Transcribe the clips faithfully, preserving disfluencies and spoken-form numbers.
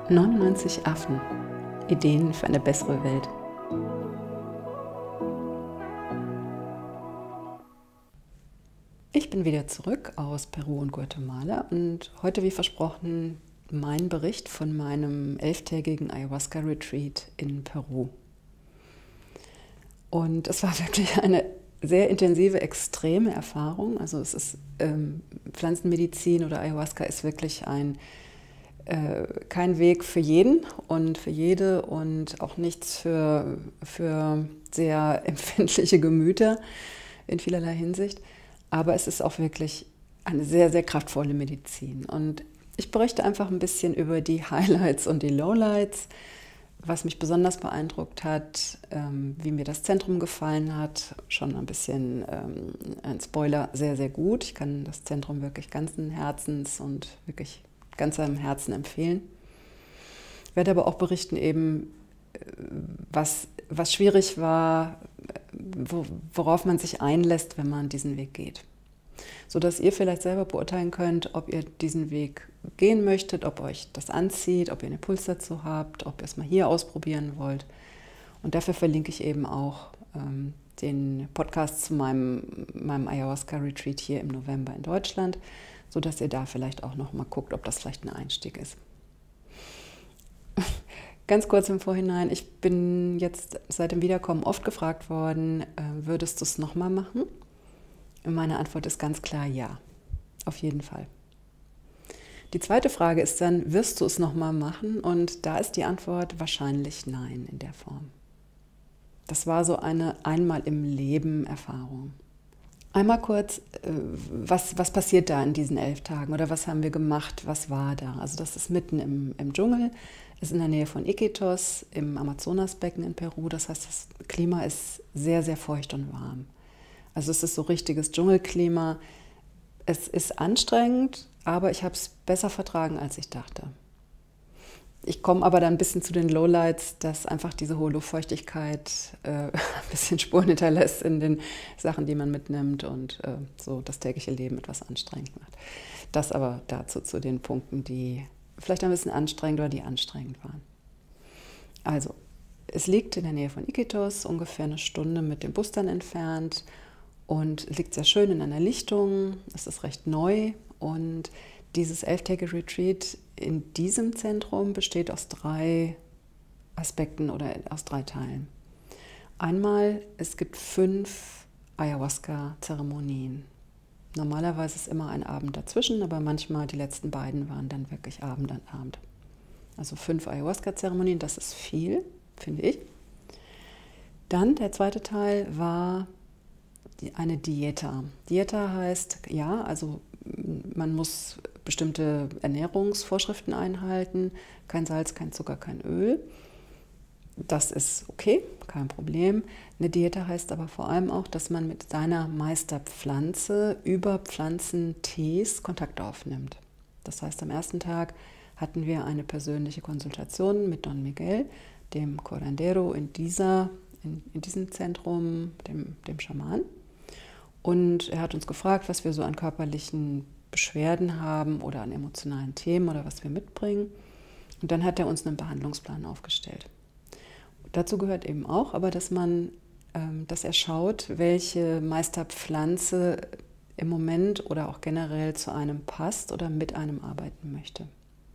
neunundneunzig Affen. Ideen für eine bessere Welt. Ich bin wieder zurück aus Peru und Guatemala und heute, wie versprochen, mein Bericht von meinem elftägigen Ayahuasca-Retreat in Peru. Und es war wirklich eine sehr intensive, extreme Erfahrung. Also es ist ähm, Pflanzenmedizin oder Ayahuasca ist wirklich ein äh, kein Weg für jeden und für jede und auch nichts für, für sehr empfindliche Gemüter in vielerlei Hinsicht. Aber es ist auch wirklich eine sehr, sehr kraftvolle Medizin. Und ich berichte einfach ein bisschen über die Highlights und die Lowlights, was mich besonders beeindruckt hat, ähm, wie mir das Zentrum gefallen hat. Schon ein bisschen ähm, ein Spoiler, sehr, sehr gut. Ich kann das Zentrum wirklich ganzen Herzens und wirklich ganz am Herzen empfehlen. Ich werde aber auch berichten, eben, was, was schwierig war, wo, worauf man sich einlässt, wenn man diesen Weg geht. Sodass ihr vielleicht selber beurteilen könnt, ob ihr diesen Weg gehen möchtet, ob euch das anzieht, ob ihr einen Impuls dazu habt, ob ihr es mal hier ausprobieren wollt. Und dafür verlinke ich eben auch ähm, den Podcast zu meinem, meinem Ayahuasca-Retreat hier im November in Deutschland, sodass ihr da vielleicht auch noch mal guckt, ob das vielleicht ein Einstieg ist. Ganz kurz im Vorhinein, ich bin jetzt seit dem Wiederkommen oft gefragt worden, äh, würdest du es nochmal machen? Und meine Antwort ist ganz klar ja, auf jeden Fall. Die zweite Frage ist dann, wirst du es nochmal machen? Und da ist die Antwort wahrscheinlich nein in der Form. Das war so eine einmal im Leben Erfahrung. Einmal kurz, was, was passiert da in diesen elf Tagen oder was haben wir gemacht, was war da? Also das ist mitten im, im Dschungel, ist in der Nähe von Iquitos im Amazonasbecken in Peru. Das heißt, das Klima ist sehr, sehr feucht und warm. Also es ist so richtiges Dschungelklima. Es ist anstrengend, aber ich habe es besser vertragen, als ich dachte. Ich komme aber dann ein bisschen zu den Lowlights, dass einfach diese hohe Luftfeuchtigkeit äh, ein bisschen Spuren hinterlässt in den Sachen, die man mitnimmt und äh, so das tägliche Leben etwas anstrengend macht. Das aber dazu zu den Punkten, die vielleicht ein bisschen anstrengend oder die anstrengend waren. Also, es liegt in der Nähe von Iquitos, ungefähr eine Stunde mit dem Bus dann entfernt und liegt sehr schön in einer Lichtung. Es ist recht neu und dieses elftägige Retreat in diesem Zentrum besteht aus drei Aspekten oder aus drei Teilen. Einmal, es gibt fünf Ayahuasca-Zeremonien. Normalerweise ist immer ein Abend dazwischen, aber manchmal die letzten beiden waren dann wirklich Abend an Abend. Also fünf Ayahuasca-Zeremonien, das ist viel, finde ich. Dann der zweite Teil war eine Dieta. Dieta heißt, ja, also man muss bestimmte Ernährungsvorschriften einhalten, kein Salz, kein Zucker, kein Öl. Das ist okay, kein Problem. Eine Dieta heißt aber vor allem auch, dass man mit seiner Meisterpflanze über Pflanzentees Kontakt aufnimmt. Das heißt, am ersten Tag hatten wir eine persönliche Konsultation mit Don Miguel, dem Curandero in, dieser, in, in diesem Zentrum, dem, dem Schaman. Und er hat uns gefragt, was wir so an körperlichen Beschwerden haben oder an emotionalen Themen oder was wir mitbringen. Und dann hat er uns einen Behandlungsplan aufgestellt. Und dazu gehört eben auch, aber dass man, ähm, dass er schaut, welche Meisterpflanze im Moment oder auch generell zu einem passt oder mit einem arbeiten möchte.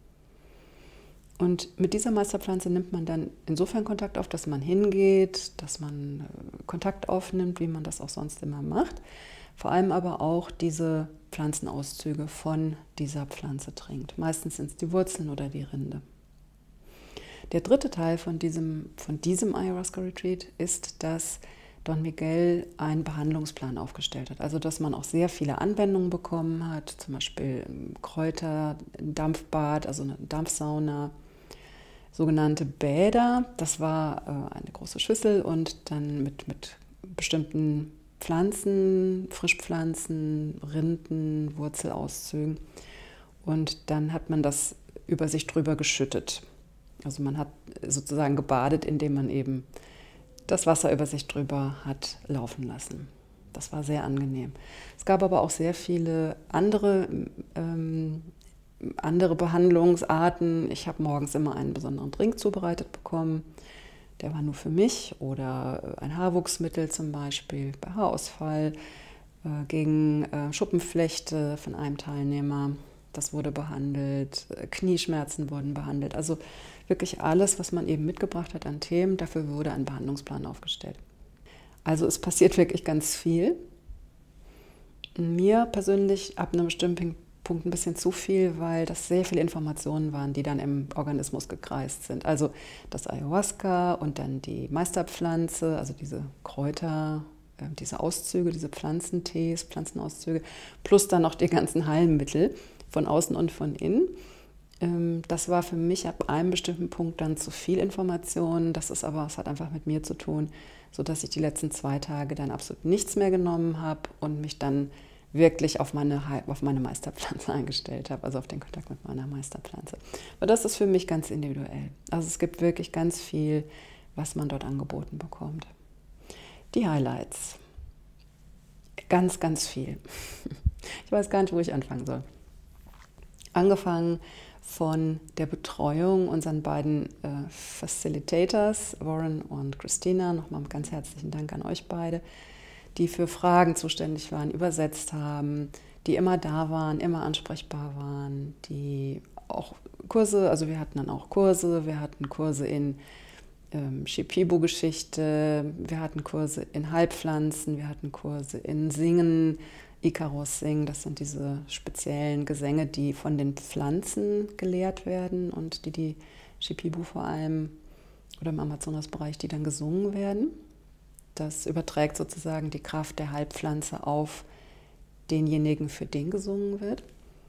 Und mit dieser Meisterpflanze nimmt man dann insofern Kontakt auf, dass man hingeht, dass man Kontakt aufnimmt, wie man das auch sonst immer macht. Vor allem aber auch diese Pflanzenauszüge von dieser Pflanze trinkt. Meistens sind es die Wurzeln oder die Rinde. Der dritte Teil von diesem, von diesem Ayahuasca-Retreat ist, dass Don Miguel einen Behandlungsplan aufgestellt hat. Also dass man auch sehr viele Anwendungen bekommen hat, zum Beispiel Kräuter, Dampfbad, also eine Dampfsauna, sogenannte Bäder. Das war äh, eine große Schüssel und dann mit, mit bestimmten Pflanzen, Frischpflanzen, Rinden, Wurzelauszügen. Und dann hat man das über sich drüber geschüttet. Also man hat sozusagen gebadet, indem man eben das Wasser über sich drüber hat laufen lassen. Das war sehr angenehm. Es gab aber auch sehr viele andere ähm, andere Behandlungsarten. Ich habe morgens immer einen besonderen Drink zubereitet bekommen. Der war nur für mich, oder ein Haarwuchsmittel zum Beispiel bei Haarausfall, äh, gegen äh, Schuppenflechte von einem Teilnehmer. Das wurde behandelt, Knieschmerzen wurden behandelt. Also wirklich alles, was man eben mitgebracht hat an Themen, dafür wurde ein Behandlungsplan aufgestellt. Also es passiert wirklich ganz viel. Mir persönlich ab einem bestimmten Punkt ein bisschen zu viel, weil das sehr viele Informationen waren, die dann im Organismus gekreist sind. Also das Ayahuasca und dann die Meisterpflanze, also diese Kräuter, diese Auszüge, diese Pflanzentees, Pflanzenauszüge, plus dann noch die ganzen Heilmittel von außen und von innen. Das war für mich ab einem bestimmten Punkt dann zu viel Information. Das ist aber, es hat einfach mit mir zu tun, sodass ich die letzten zwei Tage dann absolut nichts mehr genommen habe und mich dann wirklich auf meine, auf meine Meisterpflanze eingestellt habe, also auf den Kontakt mit meiner Meisterpflanze. Aber das ist für mich ganz individuell. Also es gibt wirklich ganz viel, was man dort angeboten bekommt. Die Highlights. Ganz, ganz viel. Ich weiß gar nicht, wo ich anfangen soll. Angefangen von der Betreuung unseren beiden äh, Facilitators, Warren und Christina. Nochmal ganz herzlichen Dank an euch beide, die für Fragen zuständig waren, übersetzt haben, die immer da waren, immer ansprechbar waren, die auch Kurse, also wir hatten dann auch Kurse, wir hatten Kurse in ähm, Shipibo-Geschichte, wir hatten Kurse in Heilpflanzen, wir hatten Kurse in Singen, Icarus Singen, das sind diese speziellen Gesänge, die von den Pflanzen gelehrt werden und die die Shipibo vor allem, oder im Amazonas-Bereich, die dann gesungen werden. Das überträgt sozusagen die Kraft der Heilpflanze auf denjenigen, für den gesungen wird.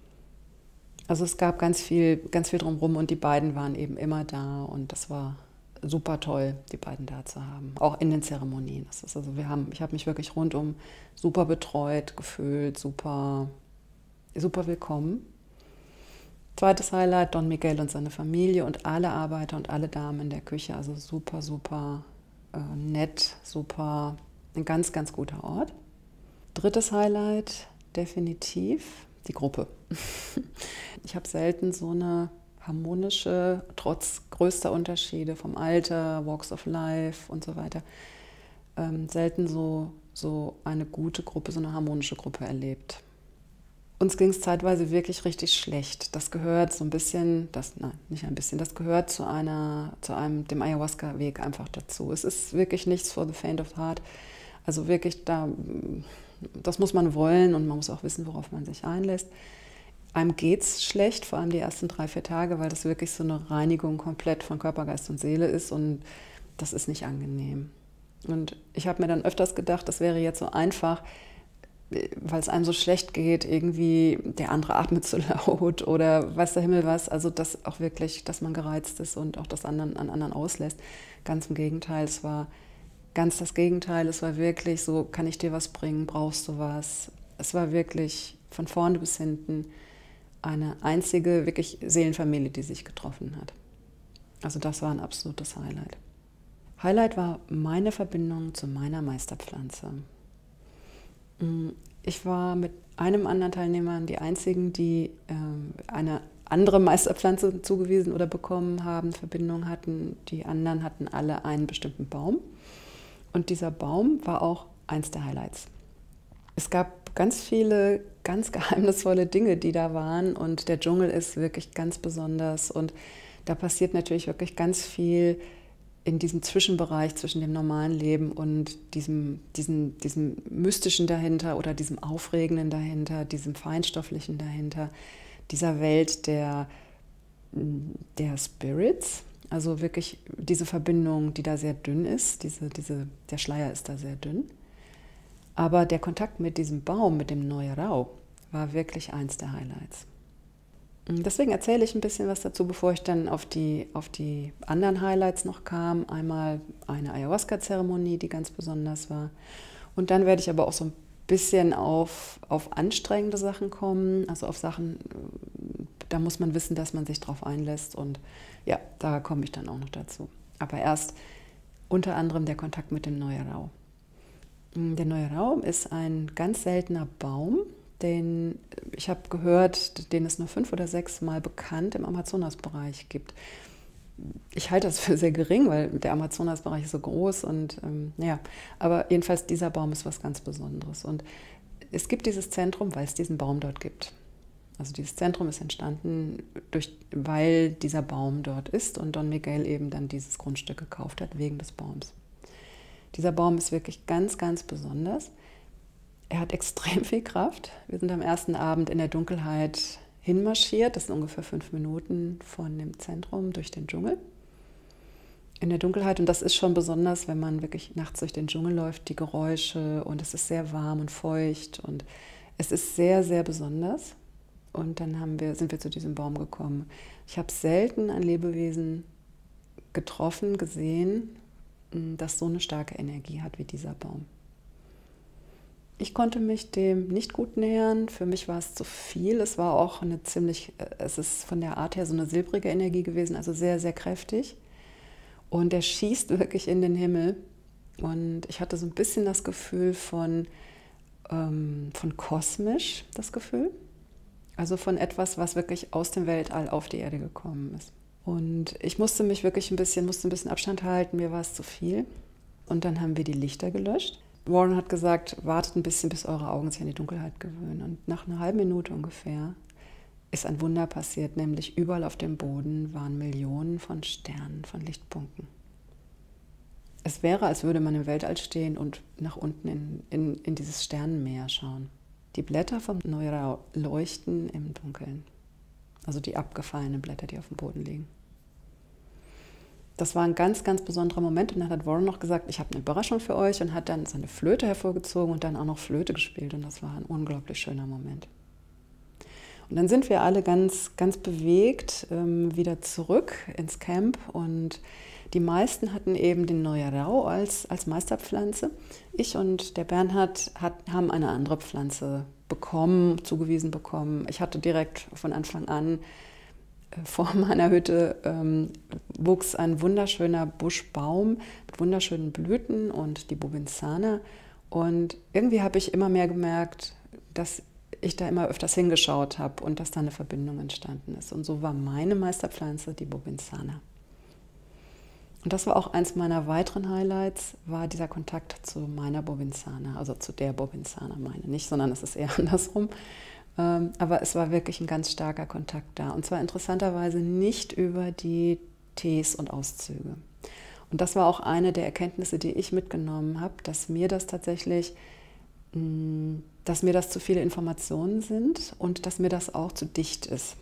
Also es gab ganz viel, ganz viel drumherum und die beiden waren eben immer da und das war super toll, die beiden da zu haben, auch in den Zeremonien. Das ist also, wir haben, ich habe mich wirklich rundum super betreut gefühlt, super, super willkommen. Zweites Highlight, Don Miguel und seine Familie und alle Arbeiter und alle Damen in der Küche, also super, super äh, nett, super, ein ganz, ganz guter Ort. Drittes Highlight, definitiv die Gruppe. Ich habe selten so eine harmonische, trotz größter Unterschiede vom Alter, Walks of Life und so weiter, ähm, selten so, so eine gute Gruppe, so eine harmonische Gruppe erlebt. Uns ging es zeitweise wirklich richtig schlecht. Das gehört so ein bisschen, das, nein, nicht ein bisschen, das gehört zu einer, zu einem, dem Ayahuasca-Weg einfach dazu. Es ist wirklich nichts for the faint of heart. Also wirklich, da, das muss man wollen und man muss auch wissen, worauf man sich einlässt. Einem geht es schlecht, vor allem die ersten drei, vier Tage, weil das wirklich so eine Reinigung komplett von Körper, Geist und Seele ist und das ist nicht angenehm. Und ich habe mir dann öfters gedacht, das wäre jetzt so einfach, weil es einem so schlecht geht, irgendwie der andere atmet zu laut oder weiß der Himmel was, also das auch wirklich, dass man gereizt ist und auch das anderen, an anderen auslässt. Ganz im Gegenteil, es war ganz das Gegenteil, es war wirklich so, kann ich dir was bringen, brauchst du was? Es war wirklich von vorne bis hinten eine einzige, wirklich Seelenfamilie, die sich getroffen hat. Also das war ein absolutes Highlight. Highlight war meine Verbindung zu meiner Meisterpflanze. Ich war mit einem anderen Teilnehmer die einzigen, die eine andere Meisterpflanze zugewiesen oder bekommen haben, Verbindung hatten. Die anderen hatten alle einen bestimmten Baum. Und dieser Baum war auch eins der Highlights. Es gab ganz viele ganz geheimnisvolle Dinge, die da waren und der Dschungel ist wirklich ganz besonders und da passiert natürlich wirklich ganz viel in diesem Zwischenbereich zwischen dem normalen Leben und diesem, diesem, diesem Mystischen dahinter oder diesem Aufregenden dahinter, diesem Feinstofflichen dahinter, dieser Welt der, der Spirits, also wirklich diese Verbindung, die da sehr dünn ist, diese, diese, der Schleier ist da sehr dünn. Aber der Kontakt mit diesem Baum, mit dem Neurau, war wirklich eins der Highlights. Deswegen erzähle ich ein bisschen was dazu, bevor ich dann auf die, auf die anderen Highlights noch kam. Einmal eine Ayahuasca-Zeremonie, die ganz besonders war. Und dann werde ich aber auch so ein bisschen auf, auf anstrengende Sachen kommen, also auf Sachen, da muss man wissen, dass man sich drauf einlässt. Und ja, da komme ich dann auch noch dazu. Aber erst unter anderem der Kontakt mit dem Neurau. Der Neurau ist ein ganz seltener Baum, den, ich habe gehört, den es nur fünf oder sechs Mal bekannt im Amazonasbereich gibt. Ich halte das für sehr gering, weil der Amazonasbereich ist so groß und ähm, ja, aber jedenfalls dieser Baum ist was ganz Besonderes. Und es gibt dieses Zentrum, weil es diesen Baum dort gibt. Also dieses Zentrum ist entstanden, durch, weil dieser Baum dort ist und Don Miguel eben dann dieses Grundstück gekauft hat wegen des Baums. Dieser Baum ist wirklich ganz, ganz besonders. Er hat extrem viel Kraft. Wir sind am ersten Abend in der Dunkelheit hinmarschiert, das sind ungefähr fünf Minuten von dem Zentrum durch den Dschungel. In der Dunkelheit, und das ist schon besonders, wenn man wirklich nachts durch den Dschungel läuft, die Geräusche und es ist sehr warm und feucht und es ist sehr, sehr besonders. Und dann haben wir, sind wir zu diesem Baum gekommen. Ich habe selten ein Lebewesen getroffen, gesehen, das so eine starke Energie hat wie dieser Baum. Ich konnte mich dem nicht gut nähern, für mich war es zu viel. Es war auch eine ziemlich, es ist von der Art her so eine silbrige Energie gewesen, also sehr, sehr kräftig. Und er schießt wirklich in den Himmel. Und ich hatte so ein bisschen das Gefühl von, ähm, von kosmisch, das Gefühl. Also von etwas, was wirklich aus dem Weltall auf die Erde gekommen ist. Und ich musste mich wirklich ein bisschen, musste ein bisschen Abstand halten, mir war es zu viel. Und dann haben wir die Lichter gelöscht. Warren hat gesagt, wartet ein bisschen, bis eure Augen sich an die Dunkelheit gewöhnen. Und nach einer halben Minute ungefähr ist ein Wunder passiert, nämlich überall auf dem Boden waren Millionen von Sternen, von Lichtpunkten. Es wäre, als würde man im Weltall stehen und nach unten in, in, in dieses Sternenmeer schauen. Die Blätter vom Neurau leuchten im Dunkeln, also die abgefallenen Blätter, die auf dem Boden liegen. Das war ein ganz, ganz besonderer Moment und dann hat Warren noch gesagt, ich habe eine Überraschung für euch und hat dann seine Flöte hervorgezogen und dann auch noch Flöte gespielt und das war ein unglaublich schöner Moment. Und dann sind wir alle ganz, ganz bewegt ähm, wieder zurück ins Camp und die meisten hatten eben den Neurau als, als Meisterpflanze. Ich und der Bernhard hat, haben eine andere Pflanze bekommen, zugewiesen bekommen. Ich hatte direkt von Anfang an vor meiner Hütte ähm, wuchs ein wunderschöner Buschbaum mit wunderschönen Blüten und die Bobinsana. Und irgendwie habe ich immer mehr gemerkt, dass ich da immer öfters hingeschaut habe und dass da eine Verbindung entstanden ist. Und so war meine Meisterpflanze die Bobinsana. Und das war auch eins meiner weiteren Highlights, war dieser Kontakt zu meiner Bobinsana, also zu der Bobinsana meine nicht, sondern es ist eher andersrum. Aber es war wirklich ein ganz starker Kontakt da. Und zwar interessanterweise nicht über die Tees und Auszüge. Und das war auch eine der Erkenntnisse, die ich mitgenommen habe, dass mir das tatsächlich, dass mir das zu viele Informationen sind und dass mir das auch zu dicht ist.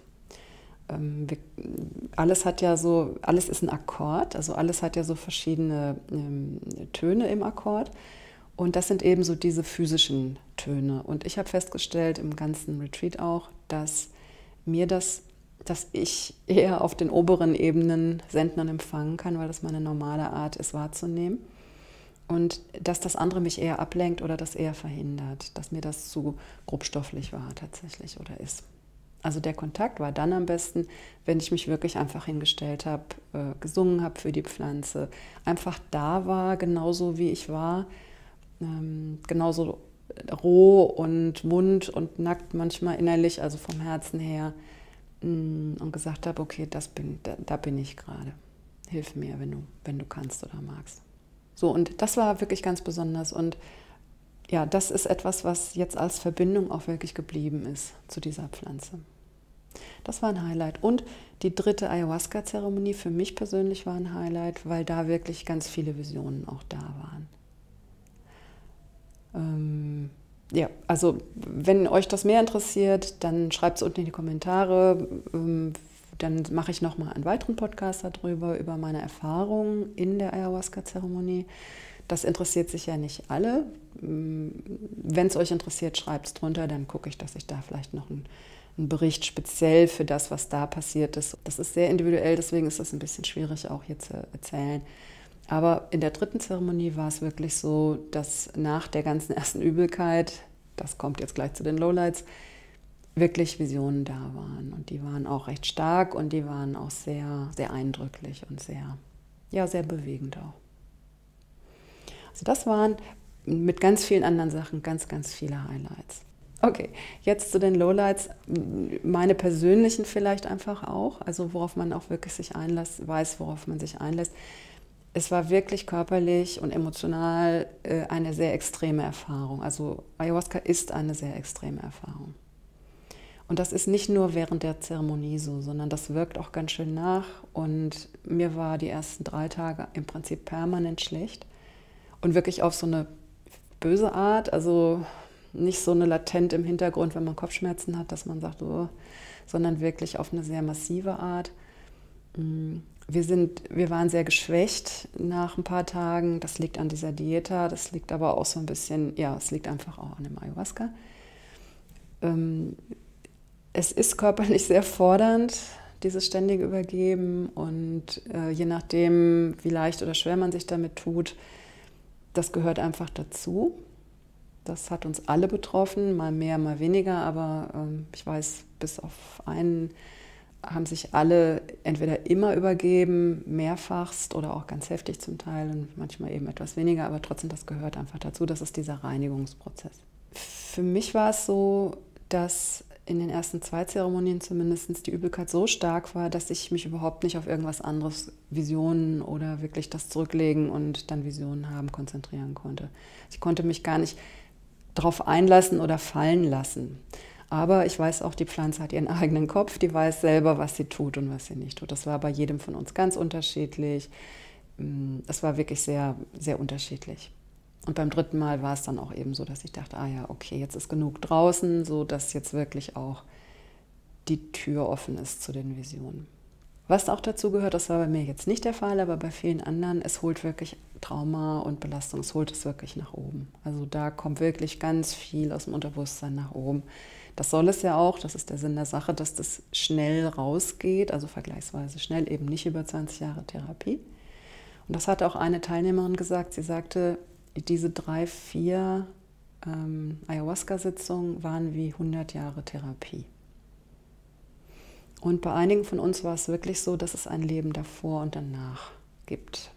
Alles hat ja so, alles ist ein Akkord, also alles hat ja so verschiedene Töne im Akkord. Und das sind eben so diese physischen Töne. Und ich habe festgestellt im ganzen Retreat auch, dass mir das, dass ich eher auf den oberen Ebenen senden und empfangen kann, weil das meine normale Art ist wahrzunehmen. Und dass das andere mich eher ablenkt oder das eher verhindert, dass mir das zu grobstofflich war tatsächlich oder ist. Also der Kontakt war dann am besten, wenn ich mich wirklich einfach hingestellt habe, äh, gesungen habe für die Pflanze, einfach da war, genauso wie ich war, ähm, genauso roh und wund und nackt manchmal innerlich, also vom Herzen her, mh, und gesagt habe, okay, das bin, da, da bin ich gerade. Hilf mir, wenn du, wenn du kannst oder magst. So, und das war wirklich ganz besonders und ja, das ist etwas, was jetzt als Verbindung auch wirklich geblieben ist zu dieser Pflanze. Das war ein Highlight. Und die dritte Ayahuasca-Zeremonie für mich persönlich war ein Highlight, weil da wirklich ganz viele Visionen auch da waren. Ähm, ja, also wenn euch das mehr interessiert, dann schreibt es unten in die Kommentare. Ähm, dann mache ich nochmal einen weiteren Podcast darüber, über meine Erfahrungen in der Ayahuasca-Zeremonie. Das interessiert sich ja nicht alle. Wenn es euch interessiert, schreibt es drunter, dann gucke ich, dass ich da vielleicht noch einen, einen Bericht speziell für das, was da passiert ist. Das ist sehr individuell, deswegen ist das ein bisschen schwierig auch hier zu erzählen. Aber in der dritten Zeremonie war es wirklich so, dass nach der ganzen ersten Übelkeit, das kommt jetzt gleich zu den Lowlights, wirklich Visionen da waren. Und die waren auch recht stark und die waren auch sehr, sehr eindrücklich und sehr, ja, sehr bewegend auch. Also das waren mit ganz vielen anderen Sachen ganz, ganz viele Highlights. Okay, jetzt zu den Lowlights, meine persönlichen vielleicht einfach auch, also worauf man auch wirklich sich einlässt, weiß, worauf man sich einlässt. Es war wirklich körperlich und emotional äh, eine sehr extreme Erfahrung. Also Ayahuasca ist eine sehr extreme Erfahrung. Und das ist nicht nur während der Zeremonie so, sondern das wirkt auch ganz schön nach. Und mir war die ersten drei Tage im Prinzip permanent schlecht. Und wirklich auf so eine böse Art, also nicht so eine latent im Hintergrund, wenn man Kopfschmerzen hat, dass man sagt, oh, sondern wirklich auf eine sehr massive Art. Wir, sind, wir waren sehr geschwächt nach ein paar Tagen. Das liegt an dieser Dieta, das liegt aber auch so ein bisschen, ja, es liegt einfach auch an dem Ayahuasca. Es ist körperlich sehr fordernd, dieses ständige Übergeben. Und äh, je nachdem, wie leicht oder schwer man sich damit tut, das gehört einfach dazu. Das hat uns alle betroffen, mal mehr, mal weniger. Aber ähm, ich weiß, bis auf einen haben sich alle entweder immer übergeben, mehrfachst oder auch ganz heftig zum Teil und manchmal eben etwas weniger. Aber trotzdem, das gehört einfach dazu. Das ist dieser Reinigungsprozess. Für mich war es so, dass in den ersten zwei Zeremonien zumindest die Übelkeit so stark war, dass ich mich überhaupt nicht auf irgendwas anderes, Visionen oder wirklich das Zurücklegen und dann Visionen haben, konzentrieren konnte. Ich konnte mich gar nicht darauf einlassen oder fallen lassen. Aber ich weiß auch, die Pflanze hat ihren eigenen Kopf, die weiß selber, was sie tut und was sie nicht tut. Das war bei jedem von uns ganz unterschiedlich. Es war wirklich sehr, sehr unterschiedlich. Und beim dritten Mal war es dann auch eben so, dass ich dachte, ah ja, okay, jetzt ist genug draußen, so dass jetzt wirklich auch die Tür offen ist zu den Visionen. Was auch dazu gehört, das war bei mir jetzt nicht der Fall, aber bei vielen anderen, es holt wirklich Trauma und Belastung, es holt es wirklich nach oben. Also da kommt wirklich ganz viel aus dem Unterbewusstsein nach oben. Das soll es ja auch, das ist der Sinn der Sache, dass das schnell rausgeht, also vergleichsweise schnell, eben nicht über zwanzig Jahre Therapie. Und das hat auch eine Teilnehmerin gesagt, sie sagte, diese drei, vier ähm, Ayahuasca-Sitzungen waren wie hundert Jahre Therapie. Und bei einigen von uns war es wirklich so, dass es ein Leben davor und danach gibt.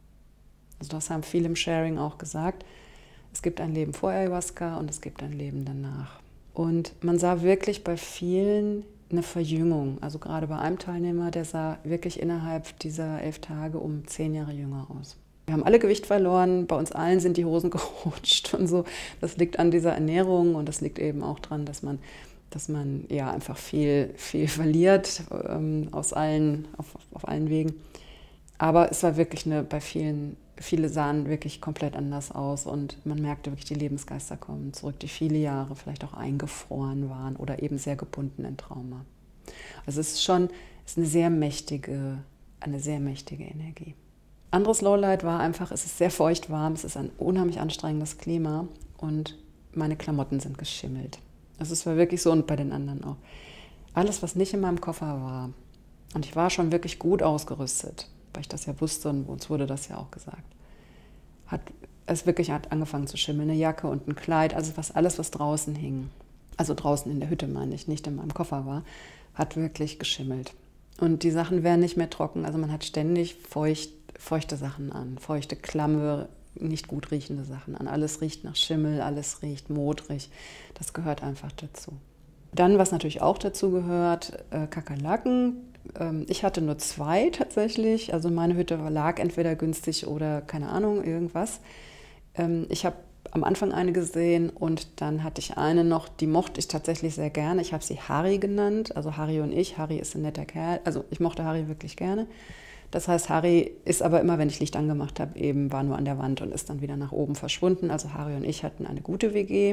Also das haben viele im Sharing auch gesagt. Es gibt ein Leben vor Ayahuasca und es gibt ein Leben danach. Und man sah wirklich bei vielen eine Verjüngung. Also gerade bei einem Teilnehmer, der sah wirklich innerhalb dieser elf Tage um zehn Jahre jünger aus. Wir haben alle Gewicht verloren, bei uns allen sind die Hosen gerutscht und so. Das liegt an dieser Ernährung und das liegt eben auch daran, dass man, dass man ja einfach viel, viel verliert ähm, aus allen, auf, auf allen Wegen. Aber es war wirklich eine, bei vielen, viele sahen wirklich komplett anders aus und man merkte wirklich, die Lebensgeister kommen zurück, die viele Jahre vielleicht auch eingefroren waren oder eben sehr gebunden in Trauma. Also es ist schon es ist eine sehr mächtige, eine sehr mächtige Energie. Anderes Lowlight war einfach, es ist sehr feucht warm, es ist ein unheimlich anstrengendes Klima und meine Klamotten sind geschimmelt. Also es war wirklich so und bei den anderen auch. Alles, was nicht in meinem Koffer war, und ich war schon wirklich gut ausgerüstet, weil ich das ja wusste und uns wurde das ja auch gesagt, hat es wirklich hat angefangen zu schimmeln. Eine Jacke und ein Kleid, also was, alles, was draußen hing, also draußen in der Hütte meine ich, nicht in meinem Koffer war, hat wirklich geschimmelt. Und die Sachen wären nicht mehr trocken, also man hat ständig feucht, feuchte Sachen an, feuchte, klamme, nicht gut riechende Sachen an. Alles riecht nach Schimmel, alles riecht modrig, das gehört einfach dazu. Dann, was natürlich auch dazu gehört, äh, Kakerlaken. Ähm, ich hatte nur zwei tatsächlich, also meine Hütte lag entweder günstig oder keine Ahnung, irgendwas. Ähm, ich habe am Anfang eine gesehen und dann hatte ich eine noch, die mochte ich tatsächlich sehr gerne. Ich habe sie Harry genannt, also Harry und ich. Harry ist ein netter Kerl, also ich mochte Harry wirklich gerne. Das heißt, Harry ist aber immer, wenn ich Licht angemacht habe, eben war nur an der Wand und ist dann wieder nach oben verschwunden. Also Harry und ich hatten eine gute W G.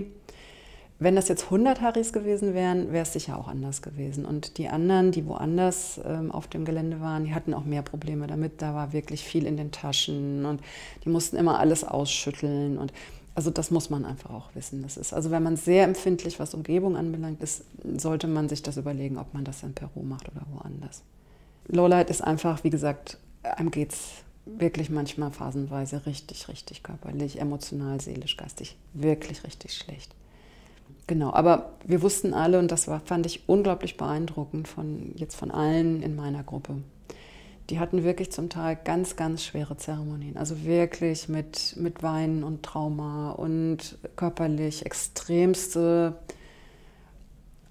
Wenn das jetzt hundert Harrys gewesen wären, wäre es sicher auch anders gewesen. Und die anderen, die woanders ähm, auf dem Gelände waren, die hatten auch mehr Probleme damit. Da war wirklich viel in den Taschen und die mussten immer alles ausschütteln. Und also das muss man einfach auch wissen. Das ist, also wenn man sehr empfindlich, was Umgebung anbelangt ist, sollte man sich das überlegen, ob man das in Peru macht oder woanders. Lowlight ist einfach, wie gesagt, einem geht es wirklich manchmal phasenweise richtig, richtig körperlich, emotional, seelisch, geistig, wirklich richtig schlecht. Genau, aber wir wussten alle, und das war, fand ich unglaublich beeindruckend von, jetzt von allen in meiner Gruppe, die hatten wirklich zum Teil ganz, ganz schwere Zeremonien, also wirklich mit, mit Weinen und Trauma und körperlich extremste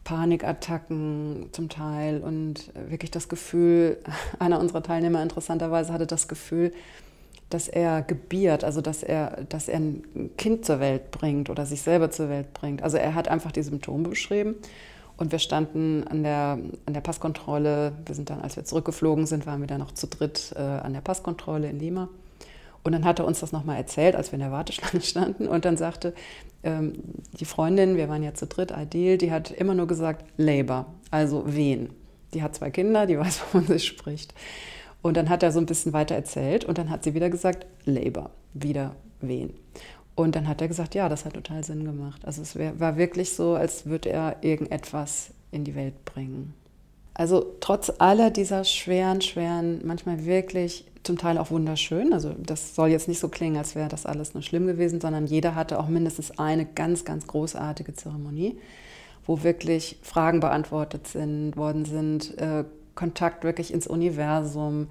Panikattacken zum Teil und wirklich das Gefühl, einer unserer Teilnehmer interessanterweise hatte das Gefühl, dass er gebiert, also dass er, dass er ein Kind zur Welt bringt oder sich selber zur Welt bringt. Also er hat einfach die Symptome beschrieben und wir standen an der, an der Passkontrolle. Wir sind dann, als wir zurückgeflogen sind, waren wir dann noch zu dritt äh, an der Passkontrolle in Lima. Und dann hat er uns das nochmal erzählt, als wir in der Warteschlange standen. Und dann sagte ähm, die Freundin, wir waren ja zu dritt, Adil, die hat immer nur gesagt Labour, also Wehen. Die hat zwei Kinder, die weiß, wovon sie spricht. Und dann hat er so ein bisschen weiter erzählt und dann hat sie wieder gesagt Labour, wieder Wehen. Und dann hat er gesagt, ja, das hat total Sinn gemacht. Also es wär, war wirklich so, als würde er irgendetwas in die Welt bringen. Also trotz aller dieser schweren, schweren, manchmal wirklich zum Teil auch wunderschön. Also das soll jetzt nicht so klingen, als wäre das alles nur schlimm gewesen, sondern jeder hatte auch mindestens eine ganz, ganz großartige Zeremonie, wo wirklich Fragen beantwortet sind, worden sind, äh, Kontakt wirklich ins Universum,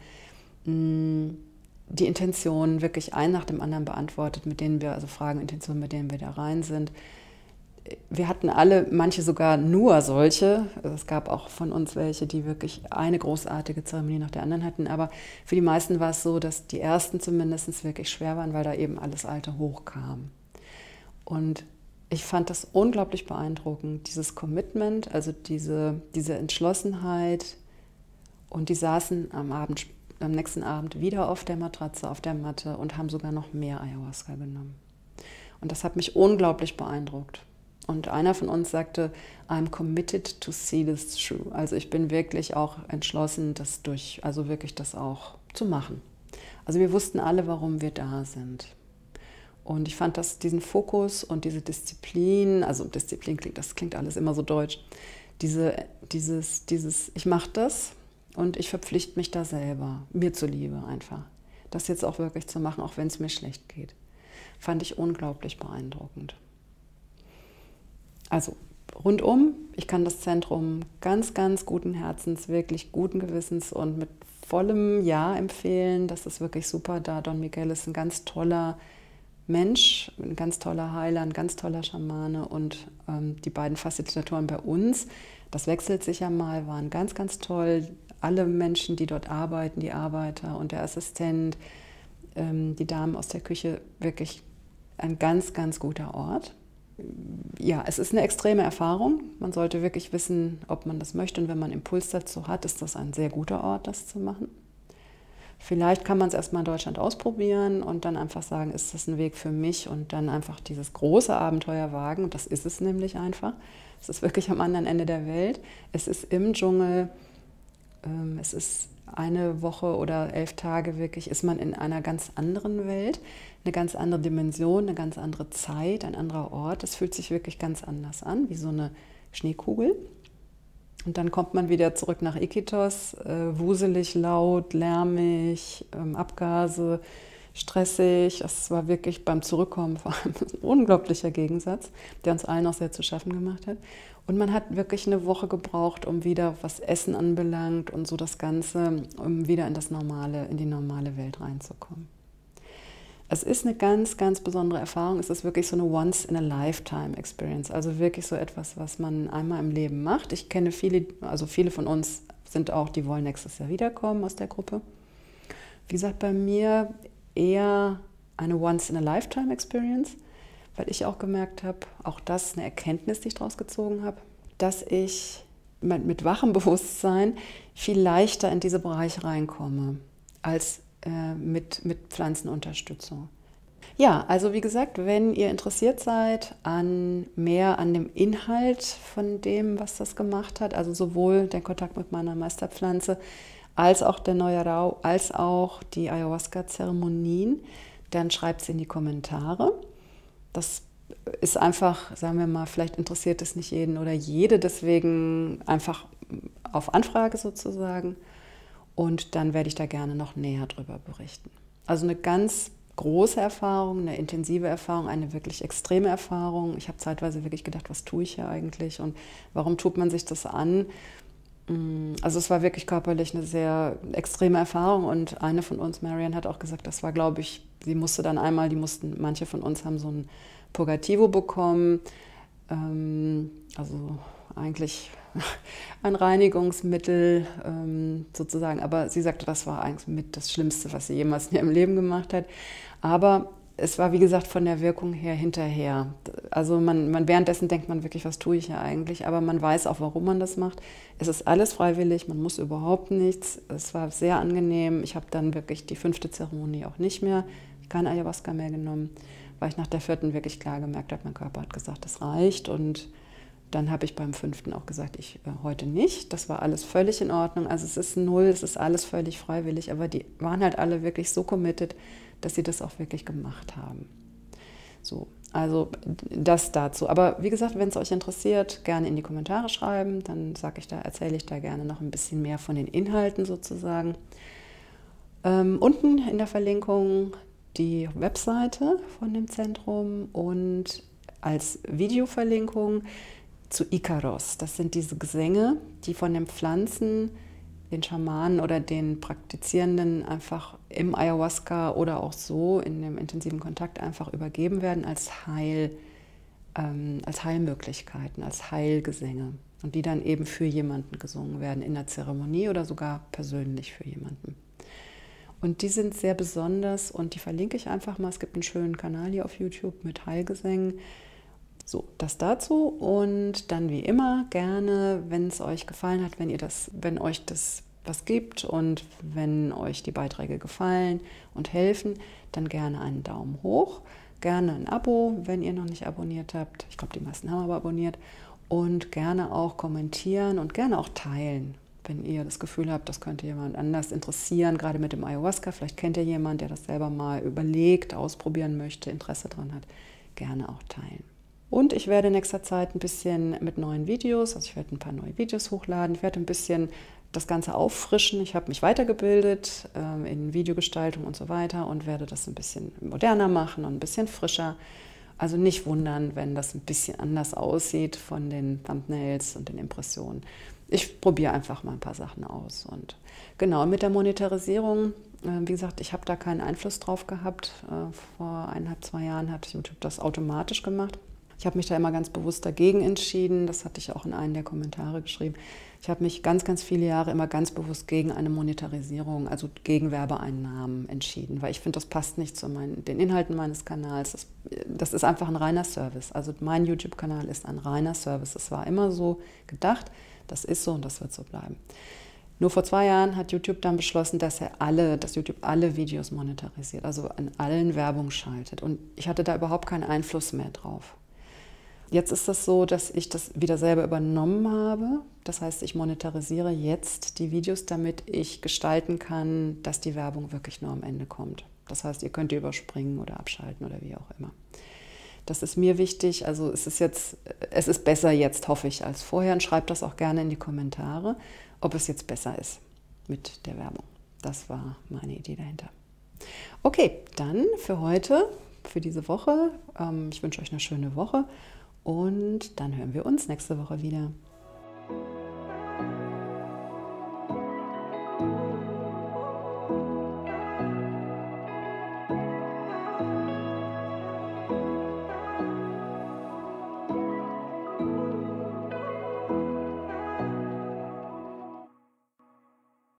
mh, die Intentionen wirklich ein nach dem anderen beantwortet, mit denen wir, also Fragen, Intentionen, mit denen wir da rein sind. Wir hatten alle, manche sogar nur solche. Es gab auch von uns welche, die wirklich eine großartige Zeremonie nach der anderen hatten. Aber für die meisten war es so, dass die ersten zumindest wirklich schwer waren, weil da eben alles Alte hochkam. Und ich fand das unglaublich beeindruckend, dieses Commitment, also diese, diese Entschlossenheit. Und die saßen am Abend, am nächsten Abend wieder auf der Matratze, auf der Matte und haben sogar noch mehr Ayahuasca genommen. Und das hat mich unglaublich beeindruckt. Und einer von uns sagte, I'm committed to see this through. Also ich bin wirklich auch entschlossen, das durch, also wirklich das auch zu machen. Also wir wussten alle, warum wir da sind. Und ich fand das, diesen Fokus und diese Disziplin, also Disziplin klingt, das klingt alles immer so deutsch, diese, dieses, dieses, ich mache das und ich verpflichte mich da selber, mir zuliebe einfach, das jetzt auch wirklich zu machen, auch wenn es mir schlecht geht, fand ich unglaublich beeindruckend. Also rundum, ich kann das Zentrum ganz, ganz guten Herzens, wirklich guten Gewissens und mit vollem Ja empfehlen. Das ist wirklich super da. Don Miguel ist ein ganz toller Mensch, ein ganz toller Heiler, ein ganz toller Schamane und ähm, die beiden Facilitatoren bei uns, das wechselt sich ja mal, waren ganz, ganz toll. Alle Menschen, die dort arbeiten, die Arbeiter und der Assistent, ähm, die Damen aus der Küche, wirklich ein ganz, ganz guter Ort. Ja, es ist eine extreme Erfahrung. Man sollte wirklich wissen, ob man das möchte. Und wenn man Impuls dazu hat, ist das ein sehr guter Ort, das zu machen. Vielleicht kann man es erstmal in Deutschland ausprobieren und dann einfach sagen, ist das ein Weg für mich? Und dann einfach dieses große Abenteuer wagen. Und das ist es nämlich einfach. Es ist wirklich am anderen Ende der Welt. Es ist im Dschungel. Es ist eine Woche oder elf Tage wirklich, ist man in einer ganz anderen Welt, eine ganz andere Dimension, eine ganz andere Zeit, ein anderer Ort. Es fühlt sich wirklich ganz anders an, wie so eine Schneekugel. Und dann kommt man wieder zurück nach Iquitos, äh, wuselig, laut, lärmig, ähm, Abgase, stressig. Das war wirklich beim Zurückkommen vor allem ein unglaublicher Gegensatz, der uns allen auch sehr zu schaffen gemacht hat. Und man hat wirklich eine Woche gebraucht, um wieder, was Essen anbelangt und so das Ganze, um wieder in das normale, in die normale Welt reinzukommen. Es ist eine ganz, ganz besondere Erfahrung. Es ist wirklich so eine Once-in-a-Lifetime-Experience. Also wirklich so etwas, was man einmal im Leben macht. Ich kenne viele, also viele von uns sind auch, die wollen nächstes Jahr wiederkommen aus der Gruppe. Wie gesagt, bei mir eher eine Once-in-a-Lifetime-Experience, weil ich auch gemerkt habe, auch das ist eine Erkenntnis, die ich daraus gezogen habe, dass ich mit, mit wachem Bewusstsein viel leichter in diese Bereiche reinkomme, als äh, mit, mit Pflanzenunterstützung. Ja, also wie gesagt, wenn ihr interessiert seid an mehr an dem Inhalt von dem, was das gemacht hat, also sowohl der Kontakt mit meiner Meisterpflanze, als auch der Neue Rau, als auch die Ayahuasca-Zeremonien, dann schreibt es in die Kommentare. Das ist einfach, sagen wir mal, vielleicht interessiert es nicht jeden oder jede, deswegen einfach auf Anfrage sozusagen. Und dann werde ich da gerne noch näher drüber berichten. Also eine ganz große Erfahrung, eine intensive Erfahrung, eine wirklich extreme Erfahrung. Ich habe zeitweise wirklich gedacht, was tue ich hier eigentlich und warum tut man sich das an? Also es war wirklich körperlich eine sehr extreme Erfahrung und eine von uns, Marianne, hat auch gesagt, das war, glaube ich, sie musste dann einmal, die mussten, manche von uns haben so ein Purgativo bekommen, also eigentlich ein Reinigungsmittel ähm, sozusagen. Aber sie sagte, das war eigentlich mit das Schlimmste, was sie jemals in ihrem Leben gemacht hat. Aber es war, wie gesagt, von der Wirkung her hinterher. Also man, man währenddessen denkt man wirklich, was tue ich ja eigentlich? Aber man weiß auch, warum man das macht. Es ist alles freiwillig, man muss überhaupt nichts. Es war sehr angenehm. Ich habe dann wirklich die fünfte Zeremonie auch nicht mehr, kein Ayahuasca mehr genommen, weil ich nach der vierten wirklich klar gemerkt habe, mein Körper hat gesagt, das reicht. Und dann habe ich beim fünften auch gesagt, ich äh, heute nicht. Das war alles völlig in Ordnung. Also es ist null, es ist alles völlig freiwillig. Aber die waren halt alle wirklich so committed, dass sie das auch wirklich gemacht haben. So, also das dazu. Aber wie gesagt, wenn es euch interessiert, gerne in die Kommentare schreiben. Dann sage ich da, erzähle ich da gerne noch ein bisschen mehr von den Inhalten sozusagen. Ähm, unten in der Verlinkung die Webseite von dem Zentrum und als Videoverlinkung zu Icaros. Das sind diese Gesänge, die von den Pflanzen, den Schamanen oder den Praktizierenden einfach im Ayahuasca oder auch so in dem intensiven Kontakt einfach übergeben werden als Heil, ähm, als Heilmöglichkeiten, als Heilgesänge und die dann eben für jemanden gesungen werden in der Zeremonie oder sogar persönlich für jemanden. Und die sind sehr besonders und die verlinke ich einfach mal. Es gibt einen schönen Kanal hier auf YouTube mit Heilgesängen. So, das dazu und dann wie immer gerne, wenn es euch gefallen hat, wenn ihr das, wenn euch das was gibt und wenn euch die Beiträge gefallen und helfen, dann gerne einen Daumen hoch, gerne ein Abo, wenn ihr noch nicht abonniert habt. Ich glaube, die meisten haben aber abonniert und gerne auch kommentieren und gerne auch teilen, wenn ihr das Gefühl habt, das könnte jemand anders interessieren, gerade mit dem Ayahuasca. Vielleicht kennt ihr jemanden, der das selber mal überlegt, ausprobieren möchte, Interesse dran hat, gerne auch teilen. Und ich werde in nächster Zeit ein bisschen mit neuen Videos, also ich werde ein paar neue Videos hochladen, ich werde ein bisschen das Ganze auffrischen. Ich habe mich weitergebildet äh, in Videogestaltung und so weiter und werde das ein bisschen moderner machen und ein bisschen frischer. Also nicht wundern, wenn das ein bisschen anders aussieht von den Thumbnails und den Impressionen. Ich probiere einfach mal ein paar Sachen aus. Und genau, mit der Monetarisierung, äh, wie gesagt, ich habe da keinen Einfluss drauf gehabt. Äh, vor eineinhalb, zwei Jahren hat YouTube das automatisch gemacht. Ich habe mich da immer ganz bewusst dagegen entschieden, das hatte ich auch in einem der Kommentare geschrieben. Ich habe mich ganz, ganz viele Jahre immer ganz bewusst gegen eine Monetarisierung, also gegen Werbeeinnahmen entschieden, weil ich finde, das passt nicht zu meinen, den Inhalten meines Kanals. Das, das ist einfach ein reiner Service. Also mein YouTube-Kanal ist ein reiner Service. Es war immer so gedacht, das ist so und das wird so bleiben. Nur vor zwei Jahren hat YouTube dann beschlossen, dass er alle, dass YouTube alle Videos monetarisiert, also an allen Werbung schaltet. Und ich hatte da überhaupt keinen Einfluss mehr drauf. Jetzt ist das so, dass ich das wieder selber übernommen habe. Das heißt, ich monetarisiere jetzt die Videos, damit ich gestalten kann, dass die Werbung wirklich nur am Ende kommt. Das heißt, ihr könnt die überspringen oder abschalten oder wie auch immer. Das ist mir wichtig. Also es ist jetzt, es ist besser jetzt, hoffe ich, als vorher. Und schreibt das auch gerne in die Kommentare, ob es jetzt besser ist mit der Werbung. Das war meine Idee dahinter. Okay, dann für heute, für diese Woche. Ich wünsche euch eine schöne Woche. Und dann hören wir uns nächste Woche wieder.